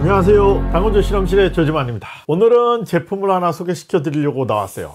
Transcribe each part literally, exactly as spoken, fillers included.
안녕하세요, 당근조 실험실의 조지만입니다. 오늘은 제품을 하나 소개시켜 드리려고 나왔어요.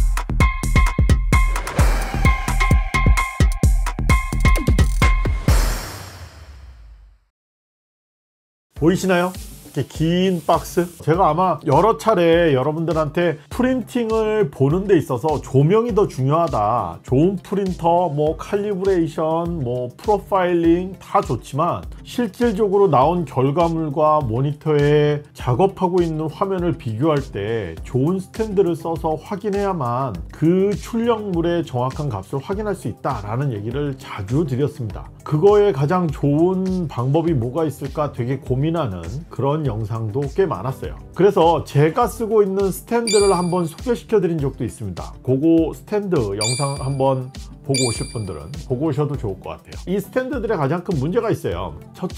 보이시나요? 이렇게 긴 박스. 제가 아마 여러 차례 여러분들한테 프린팅을 보는 데 있어서 조명이 더 중요하다, 좋은 프린터, 뭐 칼리브레이션, 뭐 프로파일링 다 좋지만 실질적으로 나온 결과물과 모니터에 작업하고 있는 화면을 비교할 때 좋은 스탠드를 써서 확인해야만 그 출력물의 정확한 값을 확인할 수 있다 라는 얘기를 자주 드렸습니다. 그거에 가장 좋은 방법이 뭐가 있을까 되게 고민하는 그런 영상도 꽤 많았어요. 그래서 제가 쓰고 있는 스탠드를 한번 소개시켜 드린 적도 있습니다. 그거 스탠드 영상 한번 보고 오실 분들은 보고 오셔도 좋을 것 같아요. 이 스탠드들의 가장 큰 문제가 있어요.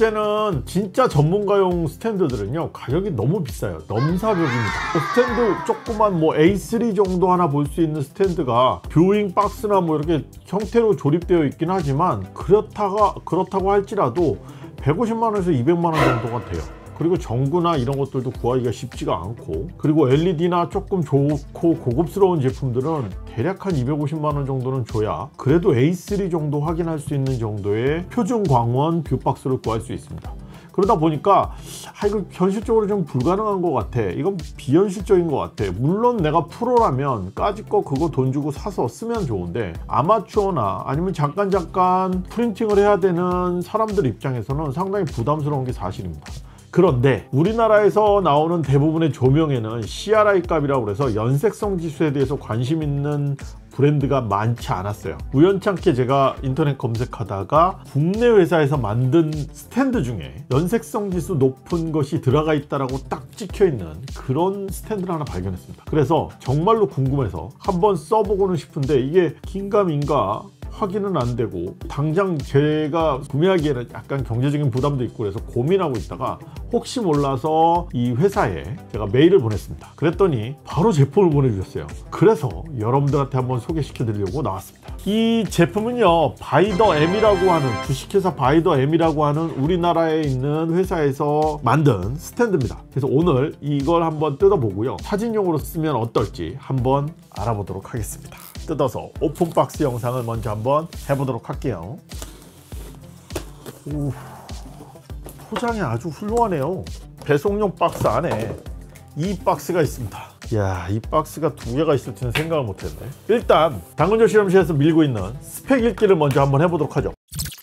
첫째는 진짜 전문가용 스탠드들은요, 가격이 너무 비싸요. 넘사벽입니다. 그 스탠드 조그만 뭐 에이 쓰리 정도 하나 볼 수 있는 스탠드가 뷰잉 박스나 뭐 이렇게 형태로 조립되어 있긴 하지만 그렇다가 그렇다고 할지라도 백오십만 원에서 이백만 원 정도가 돼요. 그리고 전구나 이런 것들도 구하기가 쉽지가 않고, 그리고 엘이디나 조금 좋고 고급스러운 제품들은 대략 한 이백오십만 원 정도는 줘야 그래도 에이 쓰리 정도 확인할 수 있는 정도의 표준 광원 뷰박스를 구할 수 있습니다. 그러다 보니까 아, 이거 현실적으로 좀 불가능한 것 같아, 이건 비현실적인 것 같아. 물론 내가 프로라면 까짓 거 그거 돈 주고 사서 쓰면 좋은데, 아마추어나 아니면 잠깐 잠깐 프린팅을 해야 되는 사람들 입장에서는 상당히 부담스러운 게 사실입니다. 그런데 우리나라에서 나오는 대부분의 조명에는 씨알아이 값이라고 해서 연색성 지수에 대해서 관심 있는 브랜드가 많지 않았어요. 우연찮게 제가 인터넷 검색하다가 국내 회사에서 만든 스탠드 중에 연색성 지수 높은 것이 들어가 있다라고 딱 찍혀 있는 그런 스탠드를 하나 발견했습니다. 그래서 정말로 궁금해서 한번 써보고는 싶은데 이게 긴가민가 확인은 안 되고, 당장 제가 구매하기에는 약간 경제적인 부담도 있고 그래서 고민하고 있다가 혹시 몰라서 이 회사에 제가 메일을 보냈습니다. 그랬더니 바로 제품을 보내주셨어요. 그래서 여러분들한테 한번 소개시켜 드리려고 나왔습니다. 이 제품은요, 바이더엠이라고 하는 주식회사 바이더엠이라고 하는 우리나라에 있는 회사에서 만든 스탠드입니다. 그래서 오늘 이걸 한번 뜯어보고요, 사진용으로 쓰면 어떨지 한번 알아보도록 하겠습니다. 뜯어서 오픈 박스 영상을 먼저 한번 해보도록 할게요. 오, 포장이 아주 훌륭하네요. 배송용 박스 안에 이 박스가 있습니다. 이야, 이 박스가 두 개가 있을 줄은 생각을 못했네. 일단 당근조 실험실에서 밀고 있는 스펙 읽기를 먼저 한번 해보도록 하죠.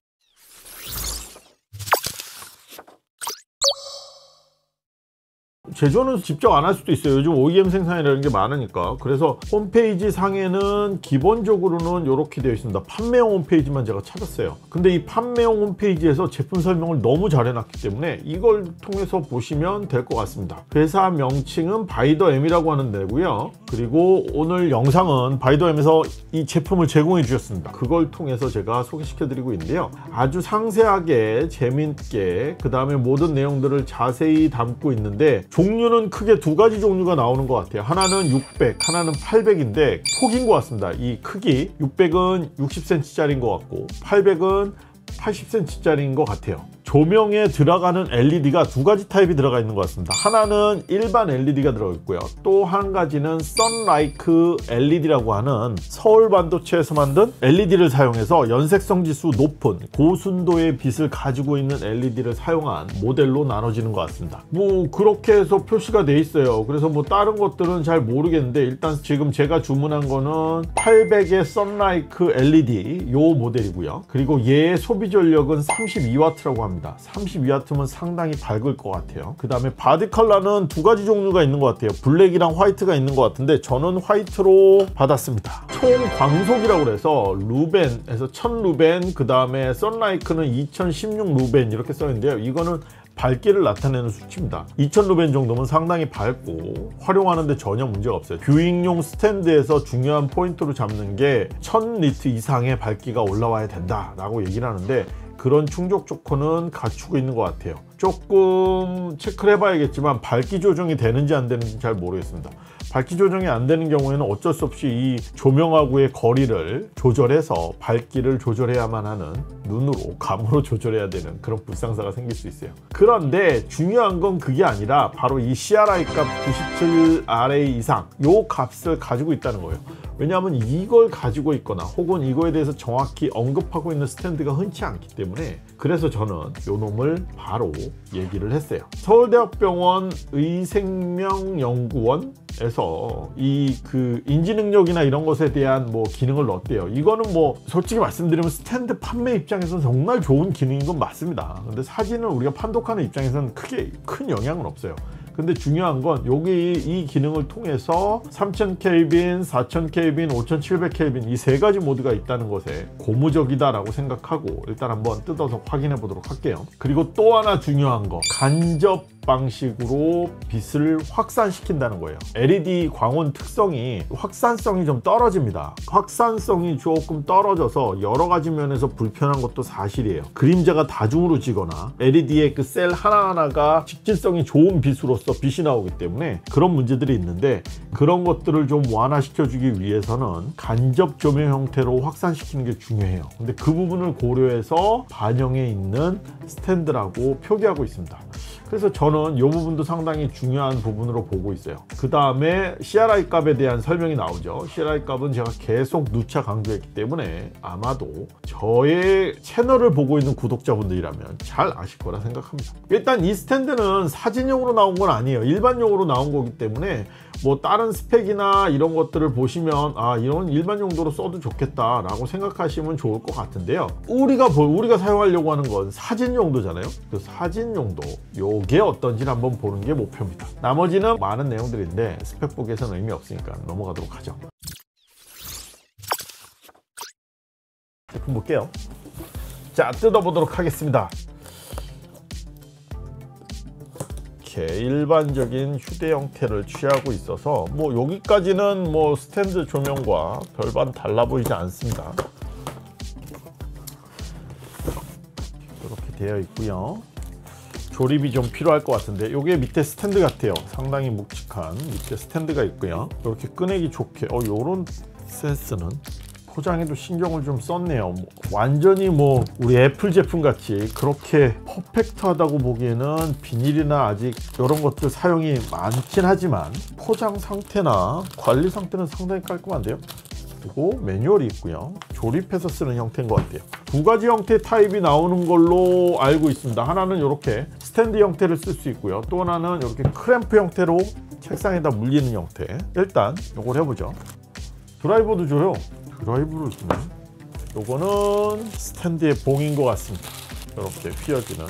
제조는 직접 안 할 수도 있어요. 요즘 오이엠 생산이라는 게 많으니까. 그래서 홈페이지 상에는 기본적으로는 이렇게 되어 있습니다. 판매용 홈페이지만 제가 찾았어요. 근데 이 판매용 홈페이지에서 제품 설명을 너무 잘 해놨기 때문에 이걸 통해서 보시면 될 것 같습니다. 회사 명칭은 바이더엠이라고 하는 데고요. 그리고 오늘 영상은 바이더엠에서 이 제품을 제공해 주셨습니다. 그걸 통해서 제가 소개시켜 드리고 있는데요, 아주 상세하게 재밌게 그 다음에 모든 내용들을 자세히 담고 있는데, 종류는 크게 두 가지 종류가 나오는 것 같아요. 하나는 육백, 하나는 팔백인데 폭인 것 같습니다. 이 크기 육백은 육십 센티미터짜리인 것 같고 팔백은 팔십 센티미터짜리인 것 같아요. 조명에 들어가는 엘이디가 두 가지 타입이 들어가 있는 것 같습니다. 하나는 일반 엘이디가 들어있고요, 또 한 가지는 선라이크 엘이디라고 하는 서울 반도체에서 만든 엘이디를 사용해서 연색성 지수 높은 고순도의 빛을 가지고 있는 엘이디를 사용한 모델로 나눠지는 것 같습니다. 뭐 그렇게 해서 표시가 돼 있어요. 그래서 뭐 다른 것들은 잘 모르겠는데, 일단 지금 제가 주문한 거는 팔백의 선라이크 엘이디 요 모델이고요. 그리고 얘의 소비 전력은 삼십이 와트라고 합니다. 삼십이 와트면 상당히 밝을 것 같아요. 그 다음에 바디 컬러는 두 가지 종류가 있는 것 같아요. 블랙이랑 화이트가 있는 것 같은데 저는 화이트로 받았습니다. 총 광속이라고 해서 루벤에서 천 루벤, 그 다음에 선라이크는 이천십육 루벤 이렇게 써있는데요, 이거는 밝기를 나타내는 수치입니다. 이천 루벤 정도면 상당히 밝고 활용하는데 전혀 문제가 없어요. 뷰잉용 스탠드에서 중요한 포인트로 잡는 게 천 니트 이상의 밝기가 올라와야 된다 라고 얘기를 하는데, 그런 충족 조건은 갖추고 있는 것 같아요. 조금 체크를 해봐야겠지만 밝기 조정이 되는지 안 되는지 잘 모르겠습니다. 밝기 조정이 안 되는 경우에는 어쩔 수 없이 이 조명하고의 거리를 조절해서 밝기를 조절해야만 하는, 눈으로 감으로 조절해야 되는 그런 불상사가 생길 수 있어요. 그런데 중요한 건 그게 아니라 바로 이 씨알아이 값 구십칠 알에이 이상 요 값을 가지고 있다는 거예요. 왜냐하면 이걸 가지고 있거나 혹은 이거에 대해서 정확히 언급하고 있는 스탠드가 흔치 않기 때문에, 그래서 저는 요 놈을 바로 얘기를 했어요. 서울대학병원 의생명연구원에서 이 그 인지 능력이나 이런 것에 대한 뭐 기능을 넣었대요. 이거는 뭐 솔직히 말씀드리면 스탠드 판매 입장에서는 정말 좋은 기능인 건 맞습니다. 근데 사진을 우리가 판독하는 입장에서는 크게 큰 영향은 없어요. 근데 중요한 건 여기 이 기능을 통해서 삼천 켈빈, 사천 켈빈, 오천칠백 켈빈 이 세 가지 모드가 있다는 것에 고무적이다라고 생각하고 일단 한번 뜯어서 확인해 보도록 할게요. 그리고 또 하나 중요한 거, 간접 방식으로 빛을 확산시킨다는 거예요. 엘이디 광원 특성이 확산성이 좀 떨어집니다. 확산성이 조금 떨어져서 여러 가지 면에서 불편한 것도 사실이에요. 그림자가 다중으로 지거나 엘이디의 그 셀 하나하나가 직진성이 좋은 빛으로서 빛이 나오기 때문에 그런 문제들이 있는데, 그런 것들을 좀 완화시켜주기 위해서는 간접 조명 형태로 확산시키는 게 중요해요. 근데 그 부분을 고려해서 반영해 있는 스탠드라고 표기하고 있습니다. 그래서 저는 이 부분도 상당히 중요한 부분으로 보고 있어요. 그 다음에 씨알아이 값에 대한 설명이 나오죠. 씨알아이 값은 제가 계속 누차 강조했기 때문에 아마도 저의 채널을 보고 있는 구독자분들이라면 잘 아실 거라 생각합니다. 일단 이 스탠드는 사진용으로 나온 건 아니에요. 일반용으로 나온 거기 때문에 뭐 다른 스펙이나 이런 것들을 보시면 아, 이런 일반 용도로 써도 좋겠다 라고 생각하시면 좋을 것 같은데요. 우리가 우리가 사용하려고 하는 건 사진 용도잖아요. 그 사진 용도 요게 어떤지 한번 보는 게 목표입니다. 나머지는 많은 내용들인데 스펙 보기에서는 의미 없으니까 넘어가도록 하죠. 제품 볼게요. 자, 뜯어보도록 하겠습니다. 일반적인 휴대 형태를 취하고 있어서 뭐 여기까지는 뭐 스탠드 조명과 별반 달라 보이지 않습니다. 이렇게 되어 있고요. 조립이 좀 필요할 것 같은데, 요게 밑에 스탠드 같아요. 상당히 묵직한 밑에 스탠드가 있고요. 이렇게 꺼내기 좋게 어 요런 센스는 포장에도 신경을 좀 썼네요. 뭐 완전히 뭐 우리 애플 제품 같이 그렇게 퍼펙트하다고 보기에는 비닐이나 아직 이런 것들 사용이 많긴 하지만 포장 상태나 관리 상태는 상당히 깔끔한데요. 그리고 매뉴얼이 있고요. 조립해서 쓰는 형태인 것 같아요. 두 가지 형태의 타입이 나오는 걸로 알고 있습니다. 하나는 이렇게 스탠드 형태를 쓸 수 있고요. 또 하나는 이렇게 크램프 형태로 책상에다 물리는 형태. 일단 이걸 해보죠. 드라이버도 줘요. 드라이브를 주네. 요거는 스탠드의 봉인 것 같습니다. 이렇게 휘어지는.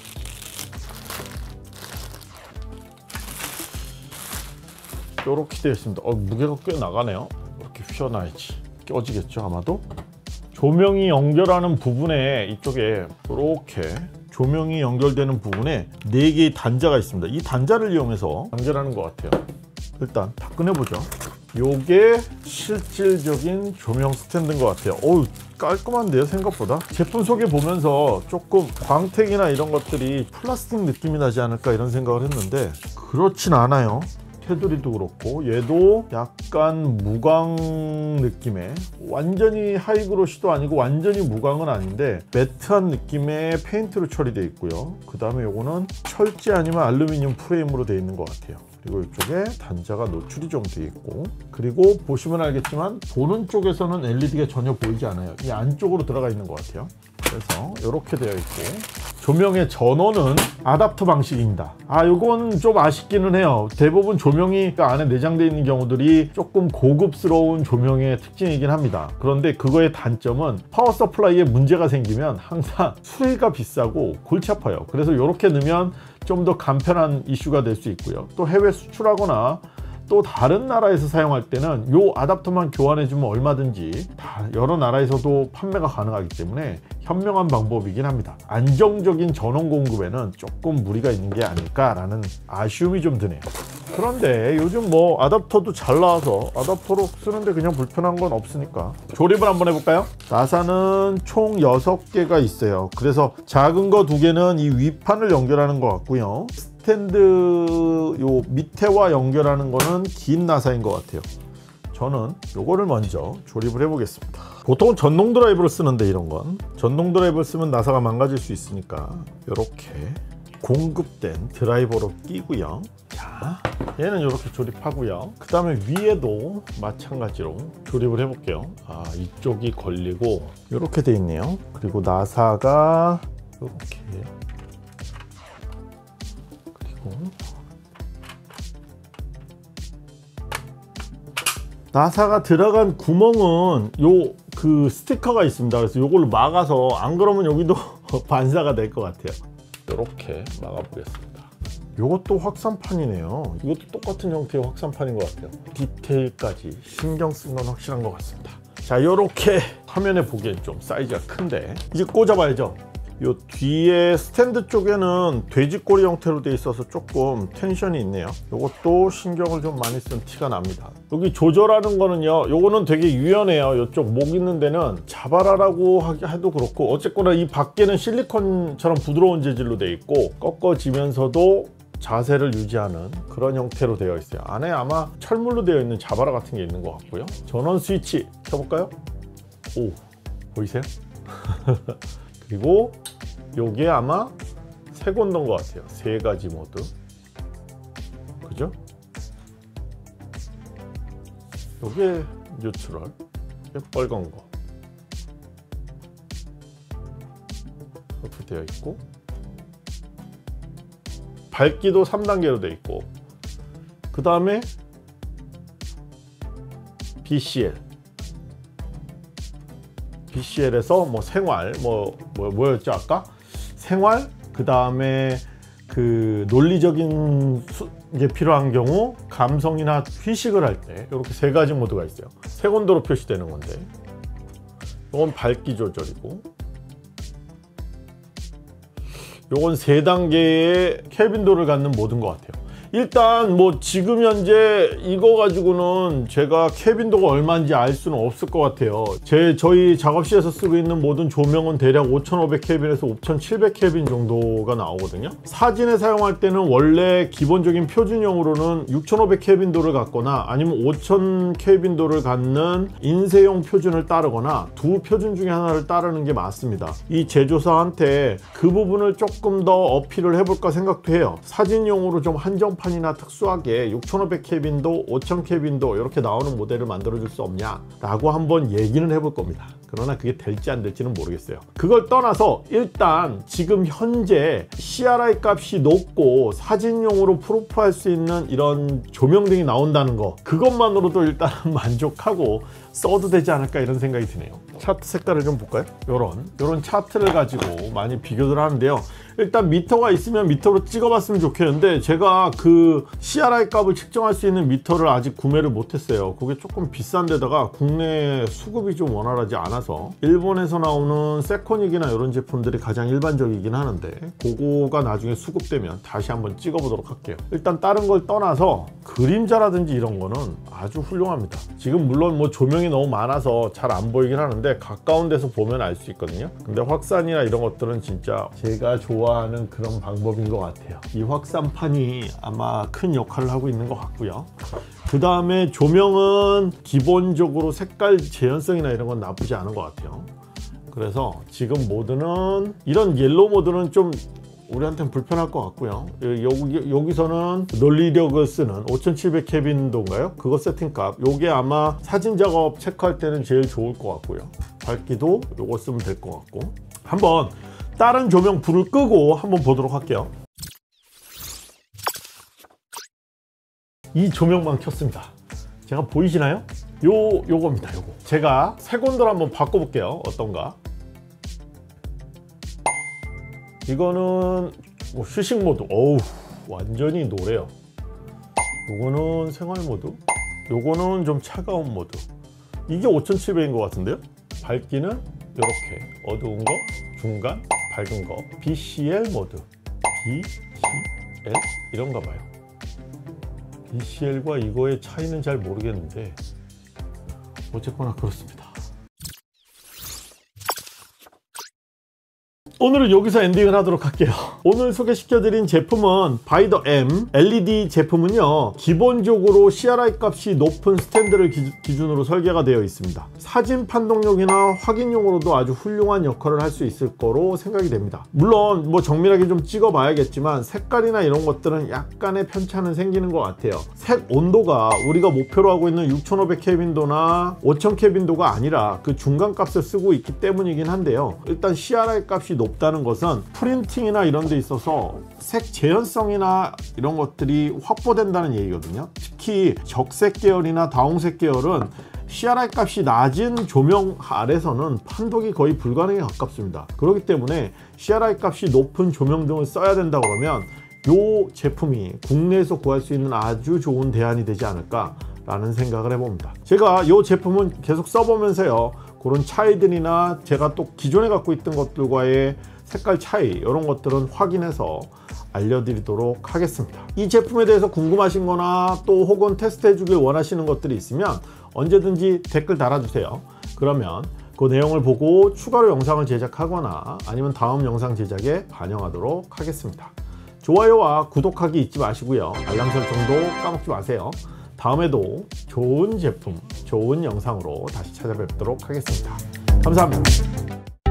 이렇게 되어 있습니다. 어, 무게가 꽤 나가네요. 이렇게 휘어놔야지 껴지겠죠 아마도. 조명이 연결하는 부분에 이쪽에 이렇게 조명이 연결되는 부분에 네 개의 단자가 있습니다. 이 단자를 이용해서 연결하는 것 같아요. 일단 다 꺼내보죠. 요게 실질적인 조명 스탠드인 것 같아요. 어우, 깔끔한데요 생각보다. 제품 소개 보면서 조금 광택이나 이런 것들이 플라스틱 느낌이 나지 않을까 이런 생각을 했는데 그렇진 않아요. 테두리도 그렇고 얘도 약간 무광 느낌의, 완전히 하이그로시도 아니고 완전히 무광은 아닌데 매트한 느낌의 페인트로 처리되어 있고요. 그 다음에 요거는 철제 아니면 알루미늄 프레임으로 되어 있는 것 같아요. 그리고 이쪽에 단자가 노출이 좀 되어 있고, 그리고 보시면 알겠지만 보는 쪽에서는 엘이디가 전혀 보이지 않아요. 이 안쪽으로 들어가 있는 것 같아요. 그래서 이렇게 되어 있고, 조명의 전원은 아답터 방식입니다. 아, 이건 좀 아쉽기는 해요. 대부분 조명이 그 안에 내장되어 있는 경우들이 조금 고급스러운 조명의 특징이긴 합니다. 그런데 그거의 단점은 파워 서플라이에 문제가 생기면 항상 수리가 비싸고 골치 아파요. 그래서 이렇게 넣으면 좀 더 간편한 이슈가 될 수 있고요. 또 해외 수출하거나 또 다른 나라에서 사용할 때는 요 아답터만 교환해 주면 얼마든지 다 여러 나라에서도 판매가 가능하기 때문에 현명한 방법이긴 합니다. 안정적인 전원 공급에는 조금 무리가 있는 게 아닐까라는 아쉬움이 좀 드네요. 그런데 요즘 뭐 아답터도 잘 나와서 아답터로 쓰는데 그냥 불편한 건 없으니까 조립을 한번 해볼까요? 나사는 총 여섯 개가 있어요. 그래서 작은 거 두 개는 이 위판을 연결하는 것 같고요, 스탠드 요 밑에와 연결하는 거는 긴 나사인 것 같아요. 저는 요거를 먼저 조립을 해 보겠습니다. 보통은 전동 드라이브를 쓰는데 이런 건 전동 드라이브를 쓰면 나사가 망가질 수 있으니까 이렇게 공급된 드라이버로 끼고요. 자, 얘는 이렇게 조립하고요. 그 다음에 위에도 마찬가지로 조립을 해 볼게요. 아, 이쪽이 걸리고 이렇게 돼 있네요. 그리고 나사가 이렇게, 그리고 나사가 들어간 구멍은 요 그 스티커가 있습니다. 그래서 요걸로 막아서, 안 그러면 여기도 반사가 될 것 같아요. 이렇게 막아 보겠습니다. 요것도 확산판이네요. 이것도 똑같은 형태의 확산판인 것 같아요. 디테일까지 신경 쓴 건 확실한 것 같습니다. 자, 요렇게 화면에 보기엔 좀 사이즈가 큰데 이제 꽂아봐야죠. 요 뒤에 스탠드 쪽에는 돼지꼬리 형태로 되어 있어서 조금 텐션이 있네요. 요것도 신경을 좀 많이 쓴 티가 납니다. 여기 조절하는 거는요, 요거는 되게 유연해요. 요쪽 목 있는 데는 잡아라라고 해도 그렇고, 어쨌거나 이 밖에는 실리콘처럼 부드러운 재질로 되어 있고 꺾어지면서도 자세를 유지하는 그런 형태로 되어 있어요. 안에 아마 철물로 되어 있는 자바라 같은 게 있는 것 같고요. 전원 스위치 켜볼까요? 오, 보이세요? 그리고 요게 아마 색온도인 것 같아요. 세 가지 모드. 그죠? 요게 뉴트럴, 요게 빨간 거 이렇게 되어 있고, 밝기도 삼 단계로 되어 있고, 그 다음에 비씨엘 비씨엘에서 뭐 생활, 뭐, 뭐 뭐였죠 아까? 생활, 그 다음에 그 논리적인 수, 게 필요한 경우, 감성이나 휴식을 할 때 이렇게 세 가지 모드가 있어요. 색온도로 표시되는 건데, 이건 밝기 조절이고, 요건 세 단계의 캐빈도를 갖는 모드인 것 같아요. 일단 뭐 지금 현재 이거 가지고는 제가 캐빈도가 얼마인지 알 수는 없을 것 같아요. 제 저희 작업실에서 쓰고 있는 모든 조명은 대략 오천오백 켈빈에서 오천칠백 켈빈 정도가 나오거든요. 사진에 사용할 때는 원래 기본적인 표준형으로는 육천오백 켈빈도를 갖거나 아니면 오천 켈빈도를 갖는 인쇄용 표준을 따르거나 두 표준 중에 하나를 따르는 게 맞습니다. 이 제조사한테 그 부분을 조금 더 어필을 해볼까 생각도 해요. 사진용으로 좀 한정 판이나 특수하게 육천오백 켈빈도 오천 켈빈도 이렇게 나오는 모델을 만들어 줄 수 없냐 라고 한번 얘기는 해볼 겁니다. 그러나 그게 될지 안 될지는 모르겠어요. 그걸 떠나서 일단 지금 현재 씨알아이 값이 높고 사진용으로 프로프할 수 있는 이런 조명등이 나온다는 거, 그것만으로도 일단 만족하고 써도 되지 않을까 이런 생각이 드네요. 차트 색깔을 좀 볼까요? 요런 요런 차트를 가지고 많이 비교를 하는데요. 일단 미터가 있으면 미터로 찍어봤으면 좋겠는데, 제가 그 씨알아이 값을 측정할 수 있는 미터를 아직 구매를 못했어요. 그게 조금 비싼 데다가 국내 수급이 좀 원활하지 않아서 일본에서 나오는 세코닉이나 이런 제품들이 가장 일반적이긴 하는데, 그거가 나중에 수급되면 다시 한번 찍어보도록 할게요. 일단 다른 걸 떠나서 그림자라든지 이런 거는 아주 훌륭합니다. 지금 물론 뭐 조명이 너무 많아서 잘 안 보이긴 하는데 가까운 데서 보면 알 수 있거든요. 근데 확산이나 이런 것들은 진짜 제가 좋아하는 그런 방법인 것 같아요. 이 확산판이 아마 큰 역할을 하고 있는 것 같고요. 그 다음에 조명은 기본적으로 색깔 재현성이나 이런 건 나쁘지 않은 것 같아요. 그래서 지금 모드는 이런 옐로우 모드는 좀 우리한테는 불편할 것 같고요. 여기, 여기서는 논리력을 쓰는 오천칠백 켈빈도인가요? 그거 세팅값, 요게 아마 사진 작업 체크할 때는 제일 좋을 것 같고요. 밝기도 요거 쓰면 될 것 같고, 한번 다른 조명 불을 끄고 한번 보도록 할게요. 이 조명만 켰습니다. 제가 보이시나요? 요, 요겁니다. 요거 제가 색온도를 한번 바꿔볼게요. 어떤가? 이거는 뭐 휴식 모드. 어우, 완전히 노래요. 요거는 생활 모드, 요거는 좀 차가운 모드. 이게 오천칠백인 것 같은데요. 밝기는 이렇게 어두운 거, 중간, 밝은 거, 비씨엘 모드, 비씨엘 이런가 봐요. 이씨엘과 이거의 차이는 잘 모르겠는데 어쨌거나 그렇습니다. 오늘은 여기서 엔딩을 하도록 할게요. 오늘 소개시켜드린 제품은 바이 더 M 엘이디 제품은요, 기본적으로 씨알아이 값이 높은 스탠드를 기준으로 설계가 되어 있습니다. 사진 판독용이나 확인용으로도 아주 훌륭한 역할을 할 수 있을 거로 생각이 됩니다. 물론 뭐 정밀하게 좀 찍어 봐야겠지만 색깔이나 이런 것들은 약간의 편차는 생기는 것 같아요. 색 온도가 우리가 목표로 하고 있는 육천오백 켈빈도나 오천 켈빈도가 아니라 그 중간 값을 쓰고 있기 때문이긴 한데요. 일단 씨알아이 값이 높다는 것은 프린팅이나 이런 데 있어서 색 재현성이나 이런 것들이 확보된다는 얘기거든요. 특히 적색 계열이나 다홍색 계열은 씨알아이 값이 낮은 조명 아래서는 판독이 거의 불가능에 가깝습니다. 그렇기 때문에 씨알아이 값이 높은 조명 등을 써야 된다 그러면 이 제품이 국내에서 구할 수 있는 아주 좋은 대안이 되지 않을까 라는 생각을 해봅니다. 제가 이 제품은 계속 써보면서요, 그런 차이들이나 제가 또 기존에 갖고 있던 것들과의 색깔 차이, 이런 것들은 확인해서 알려드리도록 하겠습니다. 이 제품에 대해서 궁금하신 거나 또 혹은 테스트 해주길 원하시는 것들이 있으면 언제든지 댓글 달아주세요. 그러면 그 내용을 보고 추가로 영상을 제작하거나 아니면 다음 영상 제작에 반영하도록 하겠습니다. 좋아요와 구독하기 잊지 마시고요, 알람 설정도 까먹지 마세요. 다음에도 좋은 제품, 좋은 영상으로 다시 찾아뵙도록 하겠습니다. 감사합니다.